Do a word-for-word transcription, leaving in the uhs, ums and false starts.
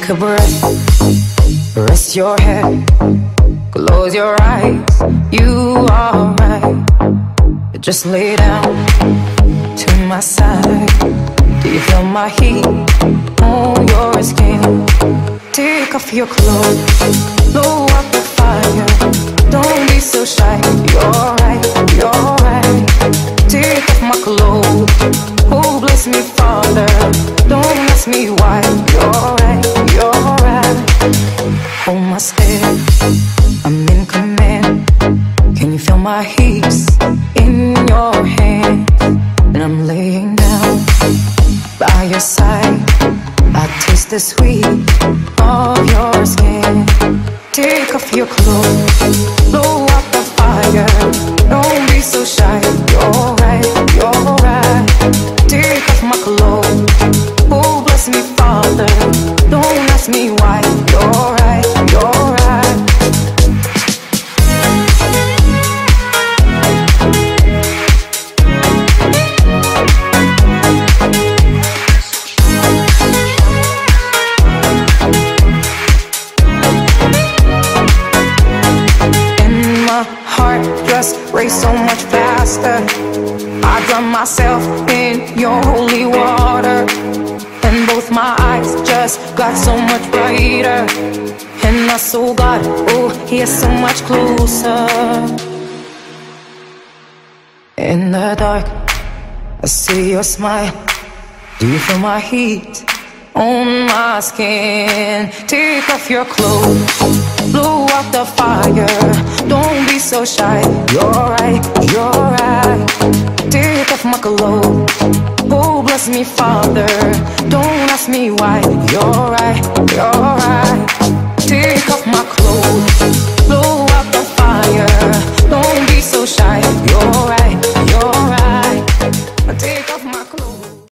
Take a breath, rest your head, close your eyes, you are right. Just lay down to my side. Do you feel my heat on your skin? Take off your clothes, blow up the fire. Don't be so shy, you're right, you're right. Take off my clothes, oh bless me Father. Don't ask me why, you're right, you're right. Hold my step, I'm in command. Can you feel my heat in your hand? And I'm laying down by your side. I taste the sweet of your skin. Take off your clothes, blow up the fire. Don't be so shy, you're right, you're right. Take off my clothes, oh bless me Father. Don't ask me why, you're right, you're right. Race so much faster. I drown myself in your holy water, and both my eyes just got so much brighter. And I saw God, oh, He is so much closer. In the dark, I see your smile. Do you feel my heat on my skin? Take off your clothes, blow out the fire. Don't be so shy, you're right, you're right. Take off my clothes, oh bless me Father. Don't ask me why, you're right, you're right. Take off my clothes,